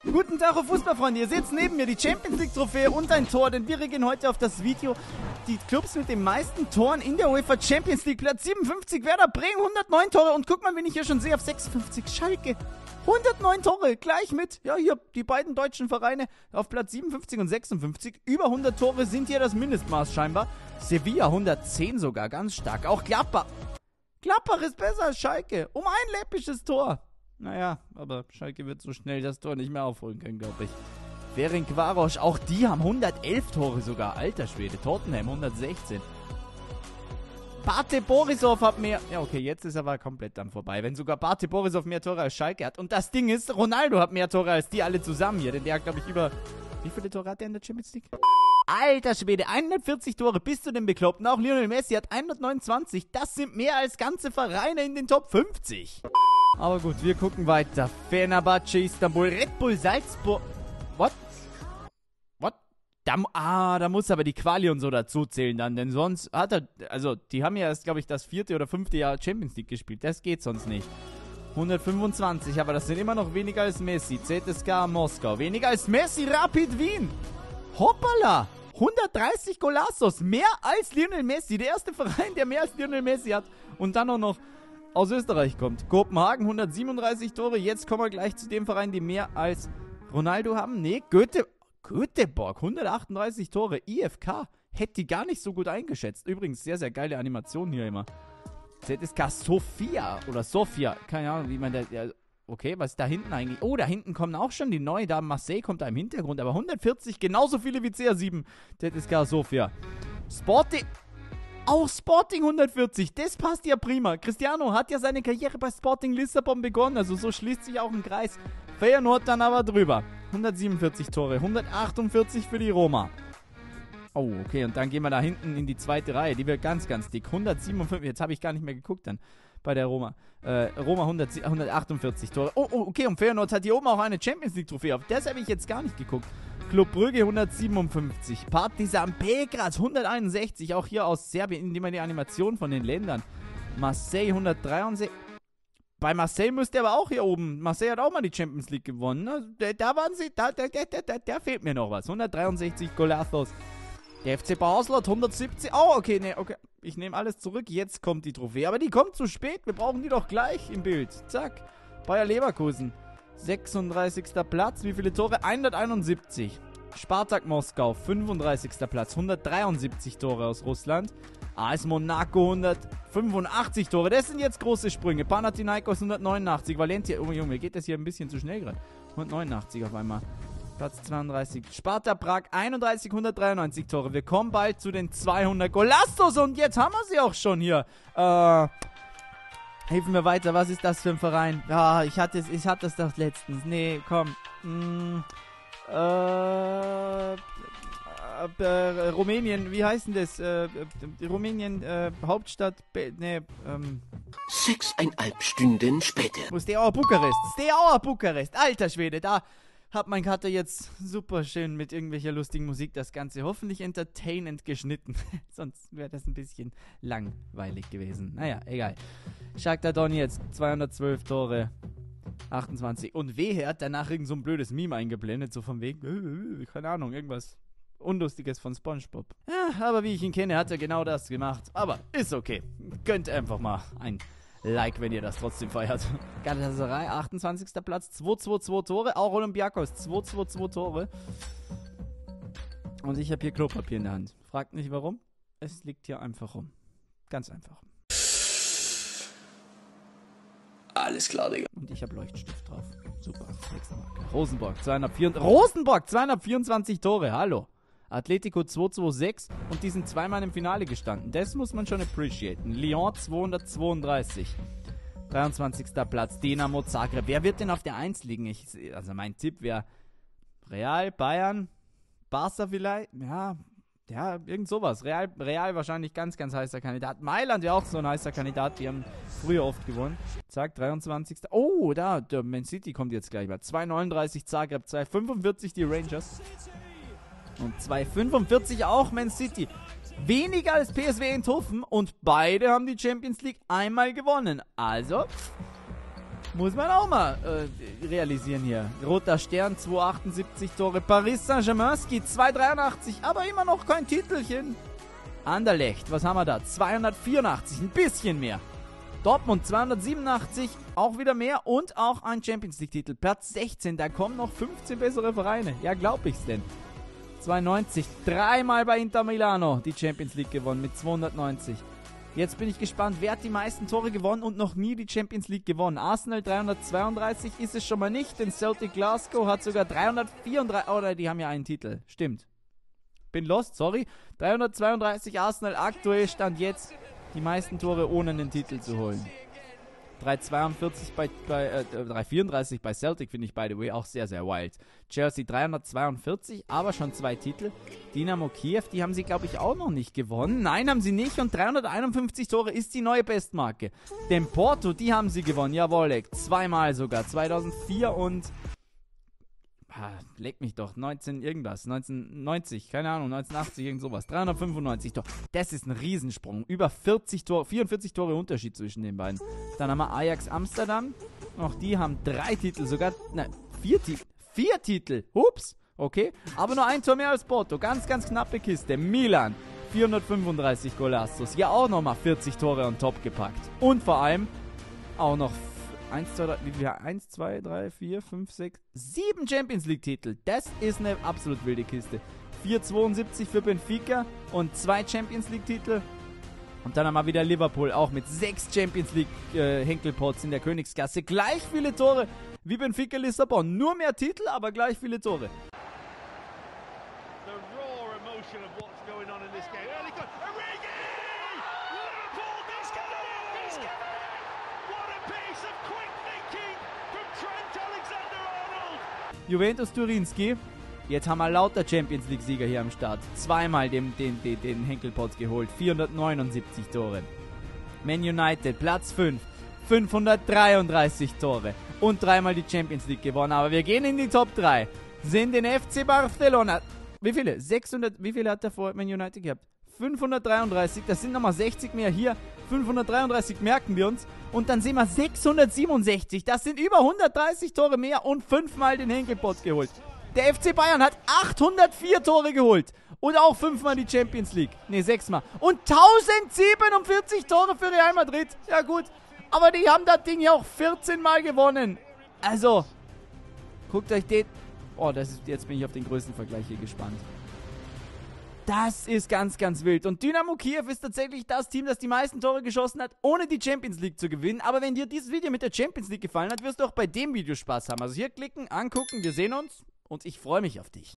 Guten Tag, Fußballfreunde. Ihr seht neben mir die Champions League Trophäe und ein Tor, denn wir reagieren heute auf das Video. Die Clubs mit den meisten Toren in der UEFA Champions League. Platz 57, Werder Bremen, 109 Tore. Und guck mal, wen ich hier schon sehe, auf 56, Schalke. 109 Tore, gleich mit, ja hier, die beiden deutschen Vereine auf Platz 57 und 56. Über 100 Tore sind hier das Mindestmaß scheinbar. Sevilla 110 sogar, ganz stark. Auch Gladbach. Gladbach ist besser als Schalke. Um ein läppisches Tor. Naja, aber Schalke wird so schnell das Tor nicht mehr aufholen können, glaube ich. Ferencváros, auch die haben 111 Tore sogar. Alter Schwede. Tottenham 116. Bate Borisov hat mehr... Ja, okay, jetzt ist aber komplett dann vorbei. Wenn sogar Bate Borisov mehr Tore als Schalke hat. Und das Ding ist, Ronaldo hat mehr Tore als die alle zusammen hier. Denn der hat, glaube ich, über... Wie viele Tore hat der in der Champions League? Alter Schwede, 140 Tore. Bist du denn bekloppt? Und auch Lionel Messi hat 129. Das sind mehr als ganze Vereine in den Top 50. Aber gut, wir gucken weiter. Fenerbahce Istanbul, Red Bull Salzburg. What? Da muss aber die Quali und so dazu zählen dann, denn sonst hat er, also die haben ja erst, glaube ich, das 4. oder 5. Jahr Champions League gespielt, das geht sonst nicht. 125, aber das sind immer noch weniger als Messi. ZSKA Moskau, weniger als Messi, Rapid Wien. Hoppala, 130 Golassos, mehr als Lionel Messi, der erste Verein, der mehr als Lionel Messi hat und dann auch noch aus Österreich kommt. Kopenhagen, 137 Tore, jetzt kommen wir gleich zu dem Verein, die mehr als Ronaldo haben. Nee, Göteborg, 138 Tore, IFK, hätte die gar nicht so gut eingeschätzt. Übrigens, sehr, sehr geile Animation hier immer. ZSK Sofia oder Sofia, keine Ahnung, wie man da, ja, okay, was ist da hinten eigentlich? Oh, da hinten kommen auch schon die neuen, da Marseille kommt da im Hintergrund, aber 140, genauso viele wie CR7, ZSK Sofia. Auch Sporting 140, das passt ja prima. Cristiano hat ja seine Karriere bei Sporting Lissabon begonnen, also so schließt sich auch ein Kreis. Feyenoord dann aber drüber. 147 Tore, 148 für die Roma. Oh, okay, und dann gehen wir da hinten in die zweite Reihe, die wird ganz, ganz dick. 157, jetzt habe ich gar nicht mehr geguckt dann bei der Roma. Roma 148 Tore. Oh, okay, und Feyenoord hat hier oben auch eine Champions League Trophäe. Auf das habe ich jetzt gar nicht geguckt. Club Brügge 157, Partizan Belgrad 161, auch hier aus Serbien, indem man die Animation von den Ländern. Marseille 163. Bei Marseille müsste aber auch hier oben. Marseille hat auch mal die Champions League gewonnen. Ne? Da waren sie, da fehlt mir noch was. 163 Golazos. Der FC Basel hat 170. Oh, okay, nee, okay. Ich nehme alles zurück. Jetzt kommt die Trophäe. Aber die kommt zu spät. Wir brauchen die doch gleich im Bild. Zack. Bayer Leverkusen. 36. Platz. Wie viele Tore? 171. Spartak Moskau. 35. Platz. 173 Tore aus Russland. AS Monaco 185 Tore. Das sind jetzt große Sprünge. Panathinaikos 189. Valencia. Oh Junge, geht das hier ein bisschen zu schnell gerade. 189 auf einmal. Platz 32. Sparta Prag 31, 193 Tore. Wir kommen bald zu den 200 Golassos und jetzt haben wir sie auch schon hier. Helfen wir weiter. Was ist das für ein Verein? Ja, ich hatte das doch letztens. Nee, komm. Rumänien, wie heißt denn das? Rumänien, Hauptstadt, 6,5 Stunden später. Steaua Bukarest, alter Schwede, da hat mein Kater jetzt super schön mit irgendwelcher lustigen Musik das Ganze hoffentlich entertainend geschnitten. Sonst wäre das ein bisschen langweilig gewesen. Naja, egal. Shakhtar Donetsk, 212 Tore. 28. Und wehe, hat danach irgend so ein blödes Meme eingeblendet, so von wegen, keine Ahnung, irgendwas Unlustiges von SpongeBob. Ja, aber wie ich ihn kenne, hat er genau das gemacht. Aber ist okay. Gönnt einfach mal ein Like, wenn ihr das trotzdem feiert. Galatasaray, 28. Platz, 222 Tore. Auch Olympiakos, 222 Tore. Und ich habe hier Klopapier in der Hand. Fragt nicht warum. Es liegt hier einfach rum. Ganz einfach. Alles klar, Digga. Und ich habe Leuchtstift drauf. Super. Nächster Marke. Rosenborg, 224 Tore. Hallo. Atletico 226 und die sind zweimal im Finale gestanden. Das muss man schon appreciaten. Lyon 232. 23. Platz. Dinamo Zagreb. Wer wird denn auf der 1 liegen? Also mein Tipp wäre Real, Bayern, Barca vielleicht. Ja, irgend sowas. Real wahrscheinlich ganz, ganz heißer Kandidat. Mailand ja auch so ein heißer Kandidat. Die haben früher oft gewonnen. Zack, 23. Oh, der Man City kommt jetzt gleich mal. 239 Zagreb, 245 die Rangers. Und 245 auch Man City. Weniger als PSV Eindhoven und beide haben die Champions League einmal gewonnen. Also, Muss man auch mal realisieren hier. Roter Stern, 278 Tore. Paris Saint-Germain, 283, aber immer noch kein Titelchen. Anderlecht, was haben wir da? 284, ein bisschen mehr. Dortmund 287, auch wieder mehr und auch ein Champions League-Titel. Platz 16, da kommen noch 15 bessere Vereine. Ja, glaub ich's denn. 290, dreimal bei Inter Milano die Champions League gewonnen mit 290. Jetzt bin ich gespannt, wer hat die meisten Tore gewonnen und noch nie die Champions League gewonnen. Arsenal 332 ist es schon mal nicht, denn Celtic Glasgow hat sogar 334, oder die haben ja einen Titel, stimmt. Bin lost, sorry. 332 Arsenal aktuell, Stand jetzt die meisten Tore ohne einen Titel zu holen. 334 bei Celtic finde ich, by the way, auch sehr, sehr wild. Chelsea 342, aber schon 2 Titel. Dynamo Kiew, die haben sie, glaube ich, auch noch nicht gewonnen. Nein, haben sie nicht. Und 351 Tore ist die neue Bestmarke. Denn Porto, die haben sie gewonnen. Jawohl, 2-mal sogar. 2004 und... leck mich doch, 1990, keine Ahnung, 1980, irgend sowas, 395 Tore, das ist ein Riesensprung, über 40 Tore, 44 Tore Unterschied zwischen den beiden. Dann haben wir Ajax Amsterdam, auch die haben 3 Titel, sogar, 4 Titel, ups, okay, aber nur ein Tor mehr als Porto, ganz, ganz knappe Kiste. Milan, 435 Golassos, ja auch nochmal 40 Tore on top gepackt und vor allem auch noch 1, 2, 3, 4, 5, 6, 7 Champions League-Titel. Das ist eine absolut wilde Kiste. 4,72 für Benfica und 2 Champions League-Titel. Und dann haben wir wieder Liverpool, auch mit 6 Champions League-Henkelpots in der Königsklasse. Gleich viele Tore wie Benfica Lissabon. Nur mehr Titel, aber gleich viele Tore. The raw emotion of what's going on in this game. Early goal. Origi! Liverpool discovered! What a piece of quick thinking from Trent Alexander-Arnold! Juventus Turinski. Jetzt haben wir lauter Champions League-Sieger hier am Start. 2-mal den Henkelpotz geholt. 479 Tore. Man United, Platz 5. 533 Tore. Und 3-mal die Champions League gewonnen. Aber wir gehen in die Top 3. Sind den FC Barcelona. Wie viele? 600. Wie viele hat der vor Man United gehabt? 533. Das sind nochmal 60 mehr hier. 533 merken wir uns. Und dann sehen wir 667. Das sind über 130 Tore mehr und 5-mal den Henkelpotz geholt. Der FC Bayern hat 804 Tore geholt. Und auch 5-mal die Champions League. Ne, 6-mal. Und 1047 Tore für Real Madrid. Ja gut. Aber die haben das Ding ja auch 14-mal gewonnen. Also, guckt euch den... Oh, jetzt bin ich auf den größten Vergleich hier gespannt. Das ist ganz, ganz wild. Und Dynamo Kiew ist tatsächlich das Team, das die meisten Tore geschossen hat, ohne die Champions League zu gewinnen. Aber wenn dir dieses Video mit der Champions League gefallen hat, wirst du auch bei dem Video Spaß haben. Also hier klicken, angucken, wir sehen uns und ich freue mich auf dich.